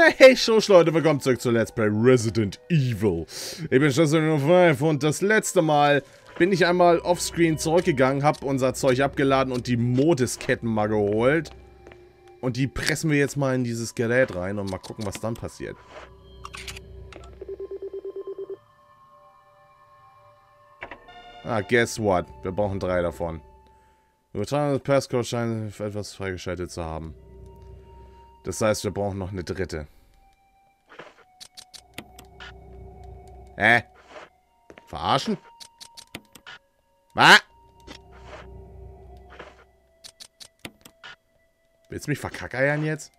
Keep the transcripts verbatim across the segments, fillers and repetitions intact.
Hey, Schuss, Leute, willkommen zurück zu Let's Play Resident Evil. Ich bin Schlüssel Nummer fünf und das letzte Mal bin ich einmal offscreen zurückgegangen, habe unser Zeug abgeladen und die Modisketten mal geholt. Und die pressen wir jetzt mal in dieses Gerät rein und mal gucken, was dann passiert. Ah, guess what? Wir brauchen drei davon. Übertragen das Passcode scheint für etwas freigeschaltet zu haben. Das heißt, wir brauchen noch eine dritte. Hä? Verarschen? Was? Willst du mich verkackeiern jetzt?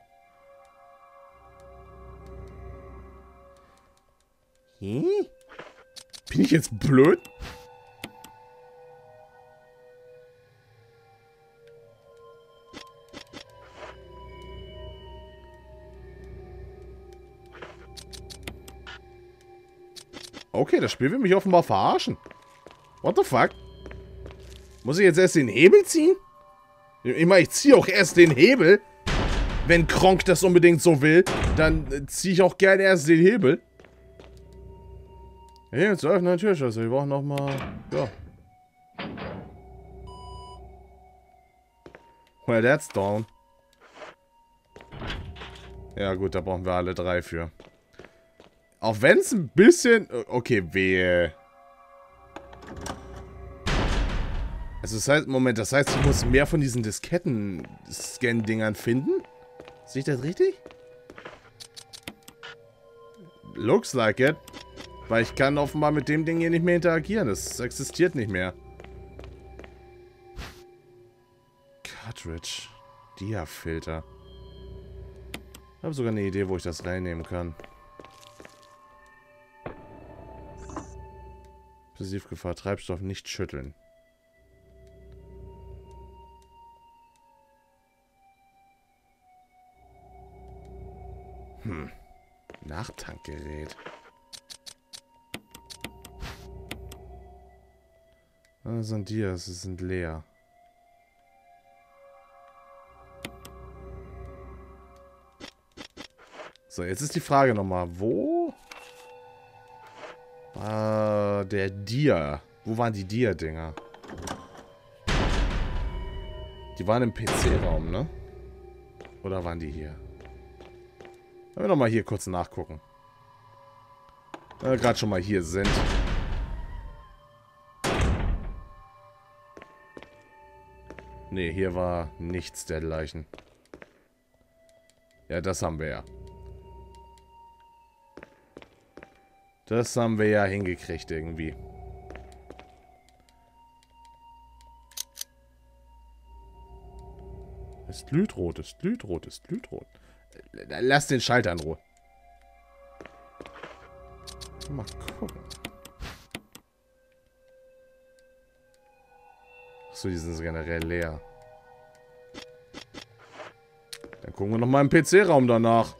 Hm? Bin ich jetzt blöd? Okay, das Spiel will mich offenbar verarschen. What the fuck? Muss ich jetzt erst den Hebel ziehen? Ich meine, ich ziehe auch erst den Hebel. Wenn Kronk das unbedingt so will, dann ziehe ich auch gerne erst den Hebel. Hey, jetzt öffnen eine Türschlüssel. Wir brauchen nochmal... Ja. Well, that's down. Ja gut, da brauchen wir alle drei für. Auch wenn es ein bisschen... Okay, wehe. Also das heißt... Moment, das heißt, ich muss mehr von diesen Disketten-Scan-Dingern finden? Sehe ich das richtig? Looks like it. Weil ich kann offenbar mit dem Ding hier nicht mehr interagieren. Das existiert nicht mehr. Cartridge. Dia-Filter. Ich habe sogar eine Idee, wo ich das reinnehmen kann. Explosivgefahr. Treibstoff nicht schütteln. Hm. Nachtankgerät. Das sind die, sie sind leer. So, jetzt ist die Frage nochmal, wo war der Dia? Wo waren die Dia-Dinger? Die waren im P C-Raum, ne? Oder waren die hier? Wollen wir nochmal hier kurz nachgucken. Wenn wir gerade schon mal hier sind. Ne, hier war nichts dergleichen. Ja, das haben wir ja. Das haben wir ja hingekriegt irgendwie. Es glüht rot, es glüht rot, es glüht rot. Lass den Schalter in Ruhe. Mal gucken. Achso, die sind generell leer. Dann gucken wir nochmal im P C-Raum danach.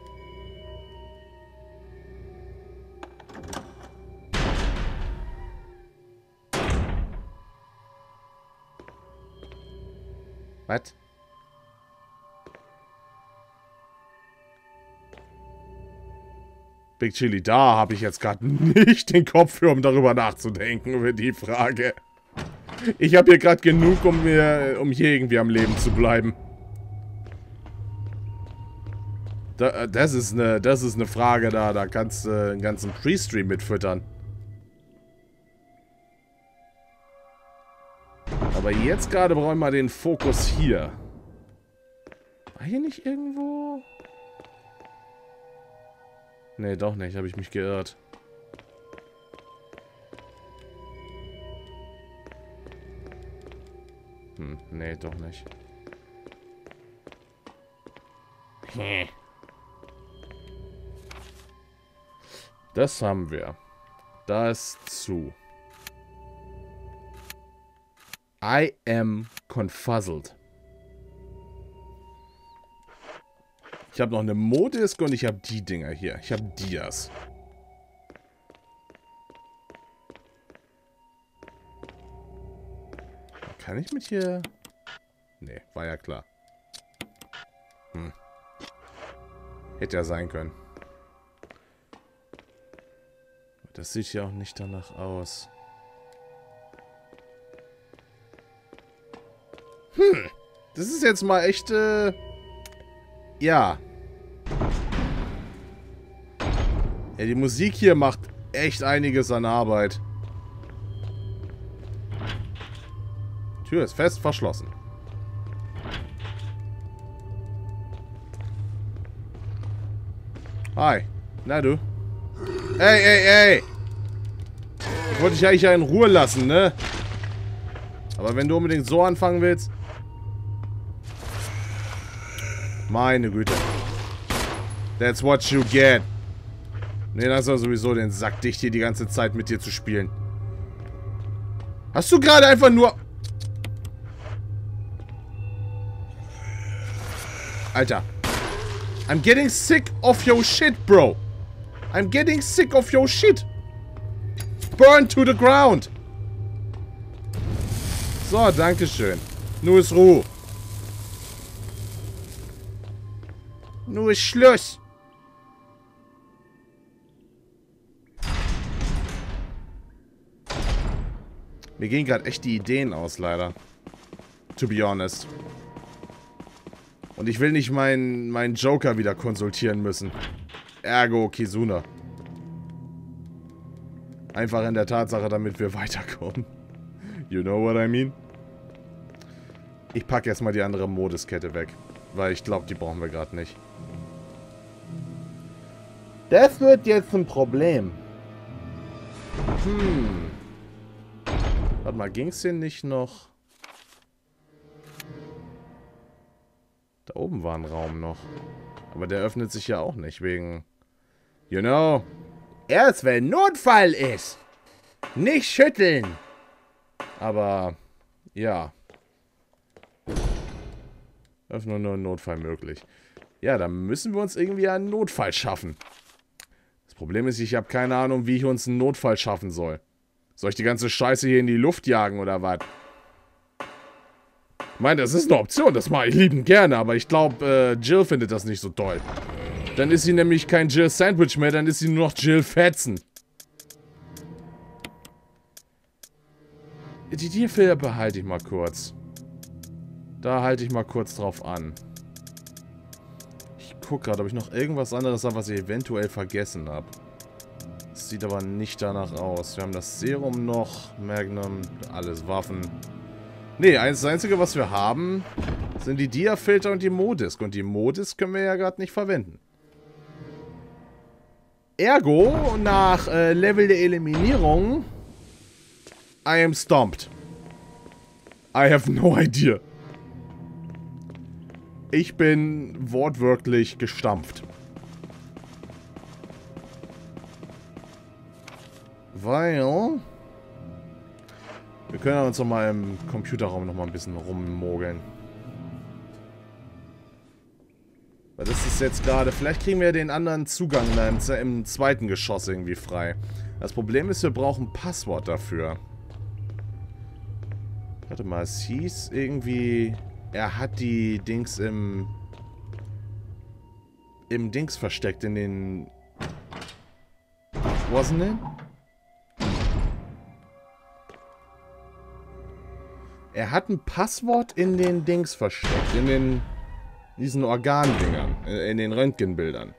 Was? Big Chili, da habe ich jetzt gerade nicht den Kopf für, um darüber nachzudenken, über die Frage. Ich habe hier gerade genug, um, mir, um hier irgendwie am Leben zu bleiben. Da, das, ist eine, das ist eine Frage da, da kannst du äh, einen ganzen Pre-Stream mitfüttern. Aber jetzt gerade brauche ich mal den Fokus hier. War hier nicht irgendwo... Nee, doch nicht. Habe ich mich geirrt. Hm, nee, doch nicht. Das haben wir. Da ist zu. I am confuzzled. Ich habe noch eine Modisk und ich habe die Dinger hier. Ich habe Dias. Kann ich mit hier... Nee, war ja klar. Hm. Hätte ja sein können. Das sieht ja auch nicht danach aus. Hm. Das ist jetzt mal echt, äh... Ja. Ja, die Musik hier macht echt einiges an Arbeit. Tür ist fest verschlossen. Hi. Na du? Ey, ey, ey! Ich wollte dich eigentlich ja in Ruhe lassen, ne? Aber wenn du unbedingt so anfangen willst... Meine Güte. That's what you get. Ne, das ist ja sowieso den Sack dicht, hier die ganze Zeit mit dir zu spielen. Hast du gerade einfach nur... Alter. I'm getting sick of your shit, bro. I'm getting sick of your shit. Burn to the ground. So, dankeschön. Nur ist Ruhe. Nur ist Schluss. Mir gehen gerade echt die Ideen aus, leider. To be honest. Und ich will nicht meinen meinen Joker wieder konsultieren müssen. Ergo Kizuna. Einfach in der Tatsache, damit wir weiterkommen. You know what I mean? Ich packe erstmal die andere Modeskette weg. Weil ich glaube, die brauchen wir gerade nicht. Das wird jetzt ein Problem. Hm. Warte mal, ging es denn nicht noch... Da oben war ein Raum noch. Aber der öffnet sich ja auch nicht, wegen... You know... Erst wenn Notfall ist. Nicht schütteln. Aber... Ja. Öffnung nur ein Notfall möglich. Ja, dann müssen wir uns irgendwie einen Notfall schaffen. Das Problem ist, ich habe keine Ahnung, wie ich uns einen Notfall schaffen soll. Soll ich die ganze Scheiße hier in die Luft jagen oder was? Ich meine, das ist eine Option, das mache ich liebend gerne, aber ich glaube, äh, Jill findet das nicht so toll. Dann ist sie nämlich kein Jill Sandwich mehr, dann ist sie nur noch Jill Fetzen. Die Tierfilter behalte ich mal kurz. Da halte ich mal kurz drauf an. Ich gucke gerade, ob ich noch irgendwas anderes habe, was ich eventuell vergessen habe. Das sieht aber nicht danach aus. Wir haben das Serum noch, Magnum, alles Waffen. Ne, das Einzige, was wir haben, sind die Dia-Filter und die Modisk. Und die Modisk können wir ja gerade nicht verwenden. Ergo, nach äh, Level der Eliminierung, I am stomped. I have no idea. Ich bin wortwörtlich gestampft. Weil... Wir können uns noch mal im Computerraum noch mal ein bisschen rummogeln. Weil das ist jetzt gerade... Vielleicht kriegen wir den anderen Zugang da im, im zweiten Geschoss irgendwie frei. Das Problem ist, wir brauchen ein Passwort dafür. Warte mal, es hieß irgendwie... Er hat die Dings im... Im Dings versteckt, in den... Wasn't it? Er hat ein Passwort in den Dings versteckt. In den... diesen Organdingern. In den Röntgenbildern.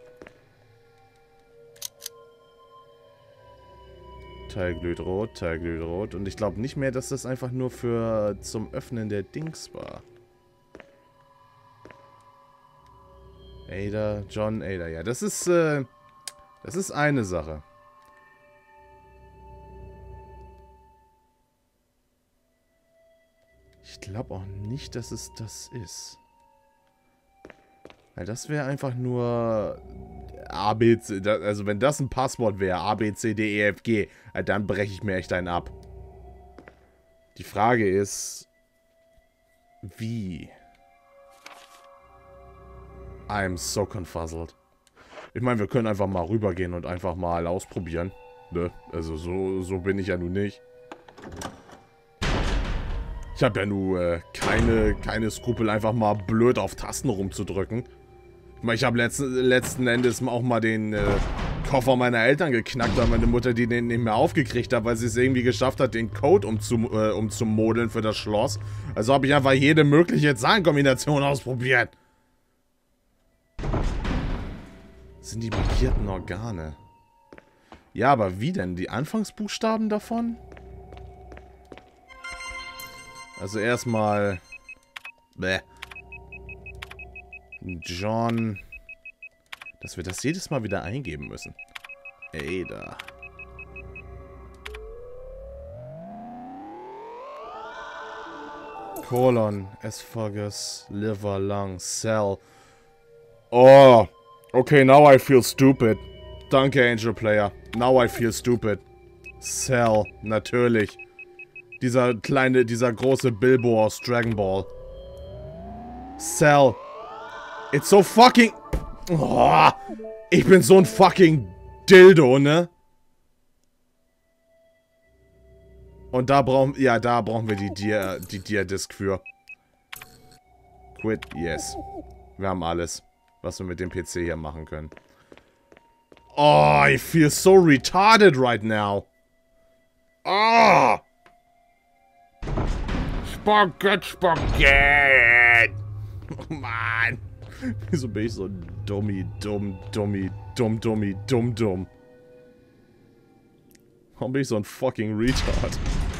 Teil glüht rot, Teil glüht rot. Und ich glaube nicht mehr, dass das einfach nur für zum Öffnen der Dings war. Ada, John, Ada. Ja, das ist, äh, das ist eine Sache. Ich glaube auch nicht, dass es das ist. Weil das wäre einfach nur A, B, C, also wenn das ein Passwort wäre, A, B, C, D, E, F, G, dann breche ich mir echt einen ab. Die Frage ist, wie? I'm so confuzzled. Ich meine, wir können einfach mal rübergehen und einfach mal ausprobieren. Ne? Also so, so bin ich ja nun nicht. Ich habe ja nun äh, keine, keine Skrupel, einfach mal blöd auf Tasten rumzudrücken. Ich meine, ich habe letzten, letzten Endes auch mal den äh, Koffer meiner Eltern geknackt, weil meine Mutter die den nicht mehr aufgekriegt hat, weil sie es irgendwie geschafft hat, den Code umzum äh, umzumodeln für das Schloss. Also habe ich einfach jede mögliche Zahlenkombination ausprobiert. Das sind die markierten Organe. Ja, aber wie denn? Die Anfangsbuchstaben davon? Also erstmal... Bäh. John... Dass wir das jedes Mal wieder eingeben müssen. Ada. Colon, Esophagus, Liver, Lung, Cell. Oh, okay, now I feel stupid. Danke, Angel Player. Now I feel stupid. Cell, natürlich. Dieser kleine, dieser große Bilbo aus Dragon Ball. Cell. It's so fucking... Oh, ich bin so ein fucking Dildo, ne? Und da brauchen... Ja, da brauchen wir die Dia, die Dia-Disc für. Quit, yes. Wir haben alles, was wir mit dem P C hier machen können. Oh, I feel so retarded right now. Oh! Spaghetti, Spaghetti! Oh, Mann. Wieso bin ich so dummi, dumm, dummi, dumm, dummi, dumm, dumm? Warum bin ich so ein fucking Retard?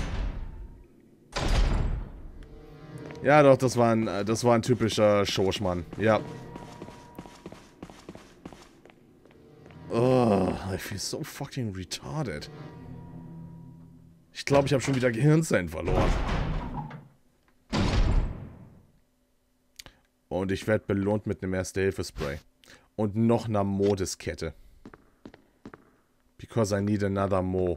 Ja, doch, das war ein, das war ein typischer Schoschmann. Ja. Oh, I feel so fucking retarded. Ich glaube, ich habe schon wieder Gehirnzellen verloren. Und ich werde belohnt mit einem Erste-Hilfe-Spray. Und noch einer Modeskette. Because I need another Mo.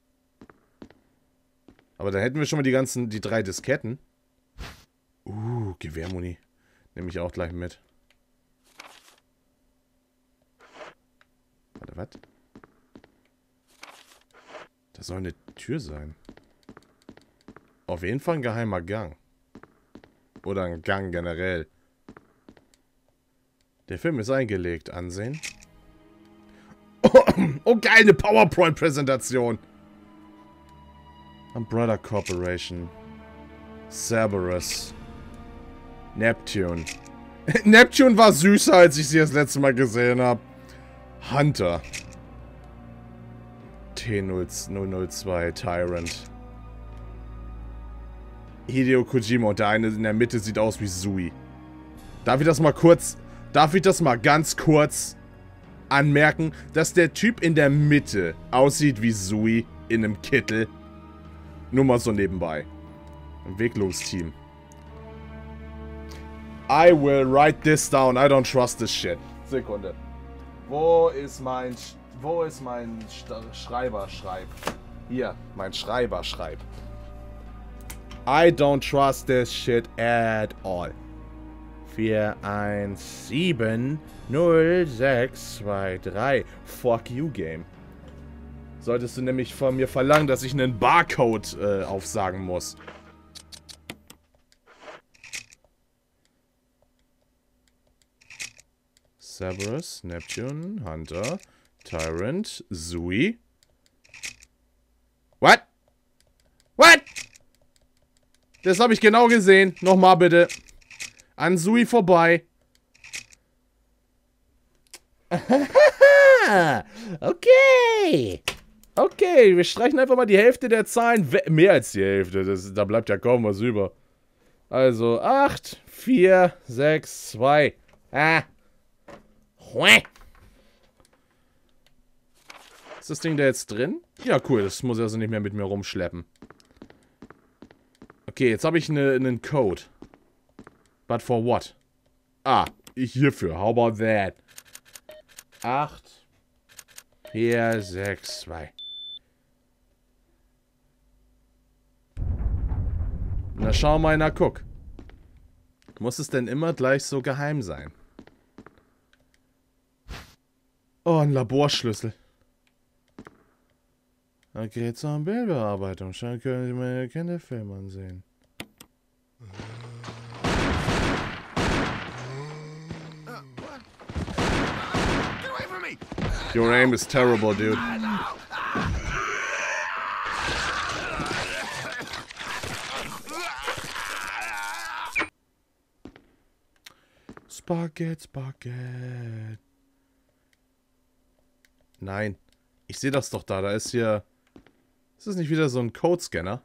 Aber da hätten wir schon mal die ganzen, die drei Disketten. Uh, Gewehrmuni. Nehme ich auch gleich mit. Warte, was? Das soll eine Tür sein. Auf jeden Fall ein geheimer Gang. Oder ein Gang generell. Der Film ist eingelegt. Ansehen. Oh, oh geil, eine PowerPoint-Präsentation. Umbrella Corporation. Cerberus. Neptune. Neptune war süßer, als ich sie das letzte Mal gesehen habe. Hunter. T null null zwei Tyrant. Hideo Kojima und der eine in der Mitte sieht aus wie Sui. Darf ich das mal kurz... Darf ich das mal ganz kurz anmerken, dass der Typ in der Mitte aussieht wie Sui in einem Kittel? Nur mal so nebenbei. Entwicklungsteam. I will write this down. I don't trust this shit. Sekunde. Wo ist mein... Wo ist mein Schreiber-Schreib? Hier, mein Schreiber-Schreib. I don't trust this shit at all. vier eins sieben null sechs zwei drei. Fuck you, Game. Solltest du nämlich von mir verlangen, dass ich einen Barcode äh, aufsagen muss. Cerberus, Neptune, Hunter, Tyrant, Sui. What? What? Das habe ich genau gesehen. Nochmal bitte. An Sui vorbei. Okay. Okay, wir streichen einfach mal die Hälfte der Zahlen weg. Mehr als die Hälfte. Das, da bleibt ja kaum was über. Also acht, vier, sechs, zwei. Ah. Ist das Ding da jetzt drin? Ja, cool. Das muss ich also nicht mehr mit mir rumschleppen. Okay, jetzt habe ich ne, einen Code. But for what? Ah, ich hierfür. How about that? acht, vier, sechs, zwei. Na, schau mal, na, guck. Muss es denn immer gleich so geheim sein? Oh, ein Laborschlüssel. Okay, zur Bildbearbeitung. Schon können Sie meine Kinderfilme ansehen. Your aim is terrible, dude. Spaghetti, Spaghetti. Nein. Ich sehe das doch da. Da ist hier... Ist das nicht wieder so ein Codescanner?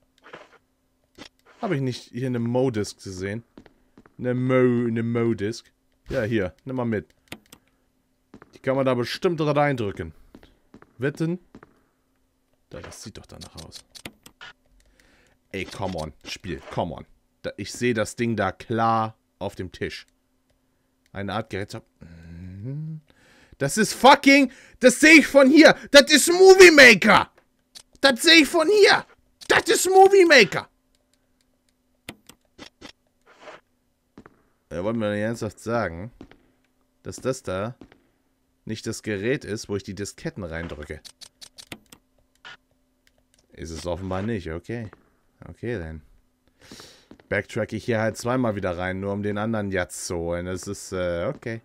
Habe ich nicht hier eine Mo-Disk gesehen? Eine Mo... Eine Mo-Disk? Ja, hier. Nimm mal mit. Die kann man da bestimmt reindrücken. Wetten? Da, das sieht doch danach aus. Ey, come on. Spiel, come on. Da, ich sehe das Ding da klar auf dem Tisch. Eine Art Gerät. Das ist fucking... Das sehe ich von hier. Das ist Movie Maker. Das sehe ich von hier. Das ist Movie Maker. Ja, wollen wir ernsthaft sagen, dass das da nicht das Gerät ist, wo ich die Disketten reindrücke. Ist es offenbar nicht. Okay. Okay, dann. Backtrack ich hier halt zweimal wieder rein, nur um den anderen Jatz zu holen. Das ist, äh, okay.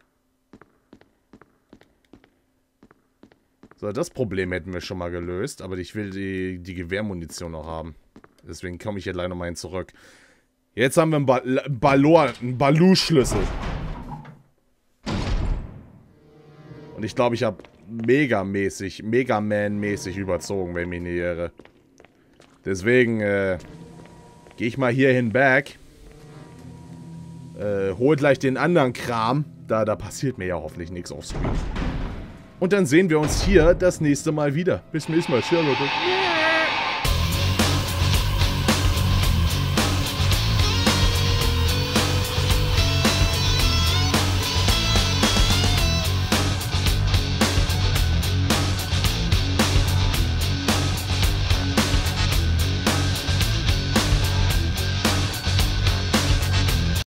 So, das Problem hätten wir schon mal gelöst, aber ich will die, die Gewehrmunition noch haben. Deswegen komme ich hier gleich nochmal hin zurück. Jetzt haben wir einen, ba Ballor, einen Balu-Schlüssel. Und ich glaube, ich habe megamäßig, Mega-Man-mäßig überzogen, wenn ich mich nicht irre. Deswegen, äh, gehe ich mal hierhin back. Äh, hol gleich den anderen Kram. Da, da passiert mir ja hoffentlich nichts offscreen. Und dann sehen wir uns hier das nächste Mal wieder. Bis zum nächsten Mal. Tschüss, Leute.